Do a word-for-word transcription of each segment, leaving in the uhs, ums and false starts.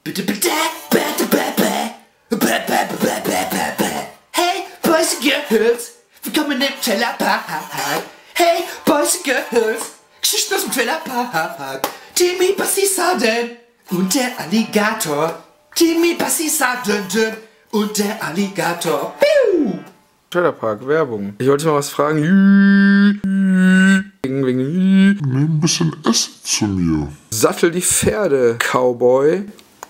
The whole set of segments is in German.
Bitte, bitte, bitte, bitte, bitte, bitte. Hey, Boys and Girls, willkommen im Trailerpark. Hey, Boys and Girls, Geschichten aus dem Trailerpark. Timmy, Bassi, Sarden und der Alligator. Timmy, Bassi, Sarden und der Alligator. Piu! Trailerpark, Werbung. Ich wollte mal was fragen. Wegen, wegen. Nimm ein bisschen Essen zu mir. Sattel die Pferde, Cowboy.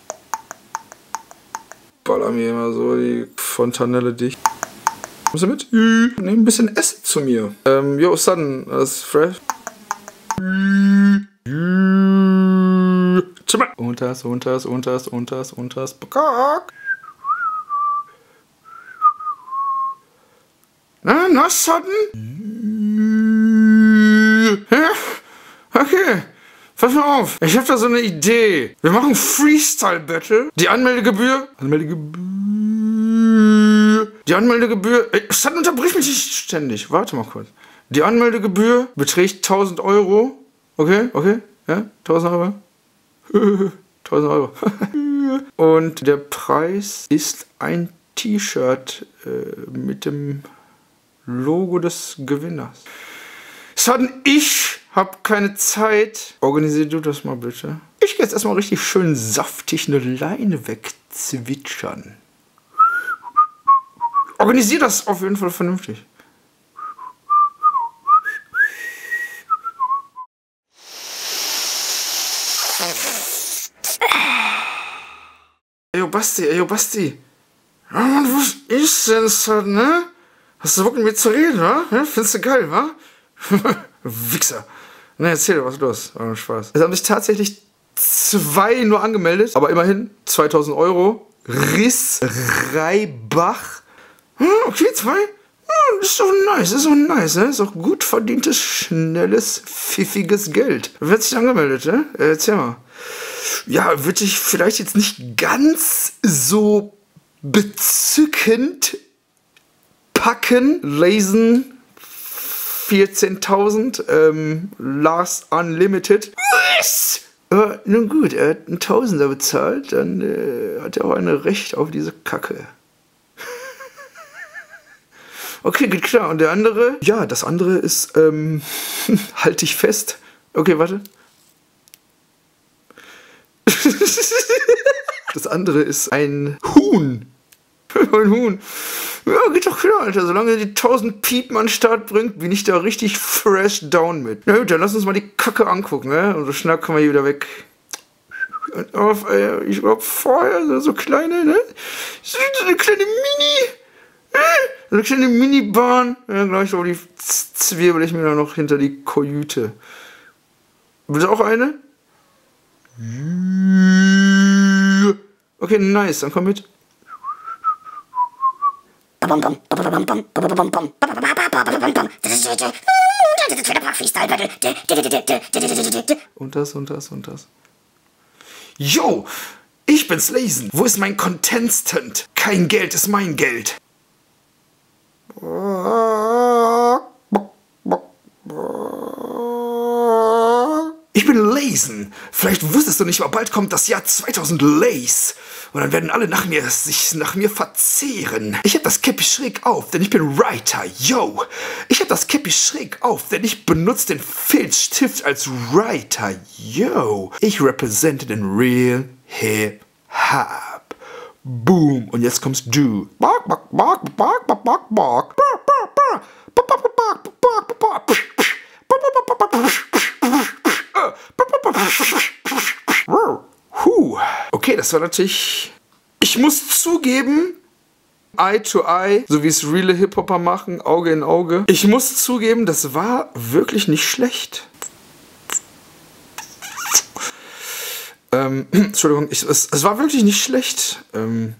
Baller mir immer so die Fontanelle dicht. Kommst du mit? Nimm ein bisschen Essen zu mir. Ähm, yo, Sudden, das ist fresh. Und das, und das, und das, und das, und das. Na, na, Sudden? Ja? Okay. Pass mal auf, ich hab da so eine Idee. Wir machen Freestyle-Battle. Die Anmeldegebühr. Anmeldegebühr. Die Anmeldegebühr. Ey, Sudden, unterbrich mich nicht ständig. Warte mal kurz. Die Anmeldegebühr beträgt tausend Euro. Okay, okay. Ja, tausend Euro. tausend Euro. Und der Preis ist ein T-Shirt äh, mit dem Logo des Gewinners. Sudden, ich hab keine Zeit. Organisier du das mal bitte. Ich geh jetzt erstmal richtig schön saftig eine Leine wegzwitschern. Organisier das auf jeden Fall vernünftig. Ey, Basti, ey, Basti. Ja, Mann, was ist denn Sudden, ne? Hast du Bock mit mir zu reden, wa? Ja, findest du geil, wa? Wichser. Ne, erzähl, was ist los? Oh, Spaß. Es haben sich tatsächlich zwei nur angemeldet, aber immerhin zweitausend Euro. Riss Reibach. Hm, okay, zwei. Hm, ist doch nice, ist doch nice, ne? Ist doch gut verdientes, schnelles, pfiffiges Geld. Wer hat sich angemeldet, ne? Erzähl mal. Ja, wird dich vielleicht jetzt nicht ganz so bezückend packen, lesen. vierzehntausend, ähm, Lars Unlimited. Was? Ja, nun gut, er hat einen Tausender bezahlt, dann äh, hat er auch ein Recht auf diese Kacke. Okay, geht klar. Und der andere? Ja, das andere ist, ähm, halt dich fest. Okay, warte. Das andere ist ein Huhn. Ein Huhn. Ja, geht doch klar, Alter. Solange er die tausend Piepen an den Start bringt, bin ich da richtig fresh down mit. Na gut, dann lass uns mal die Kacke angucken, ne? Und so schnell kommen wir hier wieder weg. Und auf, ey, ich glaub vorher so, so kleine, ne? So eine kleine Mini. Äh, so eine kleine Minibahn. Ja, gleich so die zwirbel ich mir dann noch hinter die Kajüte. Bitte auch eine? Okay, nice, dann komm mit. Und das, und das, und das. Yo, ich bin's Lazen. Wo ist mein Contestant? Kein Geld ist mein Geld. Ich bin Lazen. Vielleicht wusstest du nicht, aber bald kommt das Jahr zweitausend Lays. Und dann werden alle nach mir sich nach mir verzehren. Ich hab das Käppi schräg auf, denn ich bin Writer, yo. Ich hab das Käppi schräg auf, denn ich benutze den Filzstift als Writer, yo. Ich represente den Real Hip Hop. Boom. Und jetzt kommst du. Bark, bark, bark, bark, bark, bark, bark. Okay, das war natürlich... Ich muss zugeben, Eye to Eye, so wie es reale Hip-Hopper machen, Auge in Auge. Ich muss zugeben, das war wirklich nicht schlecht. Ähm, Entschuldigung, ich, es, es war wirklich nicht schlecht. Ähm...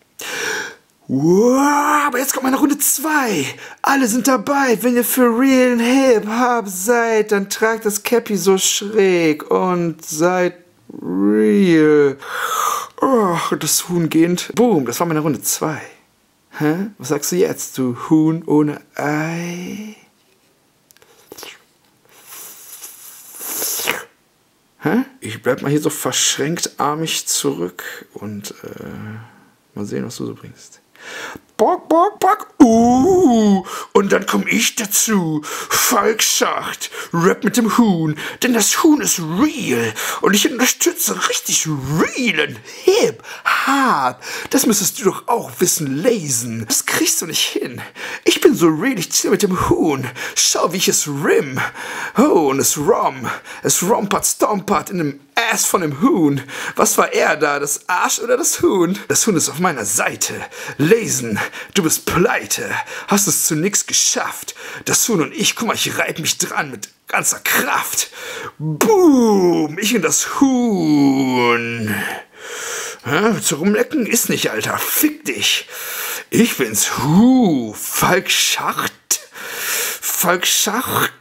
Wow, aber jetzt kommt meine Runde zwei. Alle sind dabei. Wenn ihr für real Hip-Hop seid, dann tragt das Käppi so schräg und seid real. Oh, das Huhn gehend. Boom, das war meine Runde zwei. Hä? Was sagst du jetzt, du Huhn ohne Ei? Hä? Ich bleib mal hier so verschränkt-armig zurück und äh, mal sehen, was du so bringst. Bock, bock, bock. Uh, und dann komm ich dazu. Falk Schacht. Rap mit dem Huhn. Denn das Huhn ist real. Und ich unterstütze richtig realen Hip Hop. Das müsstest du doch auch wissen, lesen. Das kriegst du nicht hin. Ich bin so real, ich chill mit dem Huhn. Schau, wie ich es rim. Oh, und es rom. Es rompert, stompert in dem Ass von dem Huhn. Was war er da, das Arsch oder das Huhn? Das Huhn ist auf meiner Seite. Lesen, du bist pleite. Hast es zu nix geschafft. Das Huhn und ich, guck mal, ich reib mich dran mit ganzer Kraft. Boom, ich und das Huhn. Ja, zu rumlecken ist nicht, Alter. Fick dich. Ich bin's. Huh, Falk Schacht. Falk Schacht.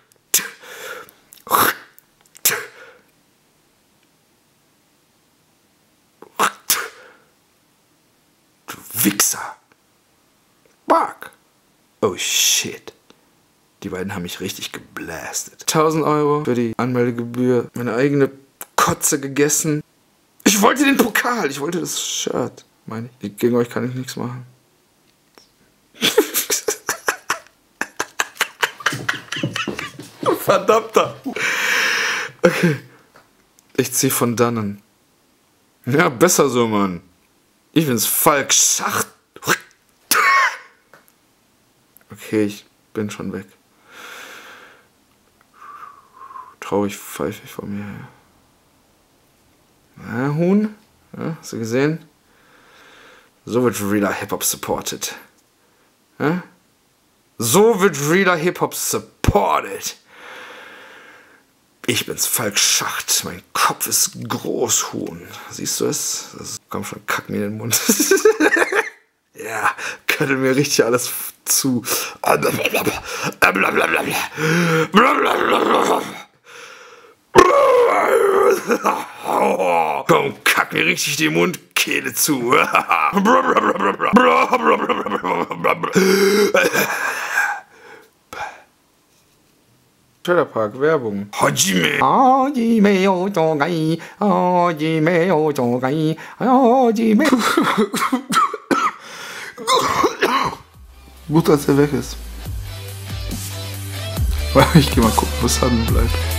Du Wichser. Fuck. Oh shit. Die beiden haben mich richtig geblastet. tausend Euro für die Anmeldegebühr. Meine eigene Kotze gegessen. Ich wollte den Pokal. Ich wollte das Shirt. Meine ich. Gegen euch kann ich nichts machen. Verdammter. Okay. Ich zieh von dannen. Ja, besser so, Mann. Ich bin's, Falk Schacht. Okay, ich bin schon weg. Traurig pfeifig vor mir her. Na, Huhn? Ja, hast du gesehen? So wird realer Hip-Hop supported. Ja? So wird realer Hip-Hop supported. Ich bin's, Falk Schacht. Mein Kopf ist groß, Huhn. Siehst du es? Das kommt schon, kack mir in den Mund. Ja, könnte mir richtig alles zu. Komm, kack mir richtig die Mundkehle zu. Trailerpark, Werbung. Hajime. Hajime yo togai. Hajime yo togai. Hajime. Gut, als er weg ist. Ich geh mal gucken, was Schaden bleibt.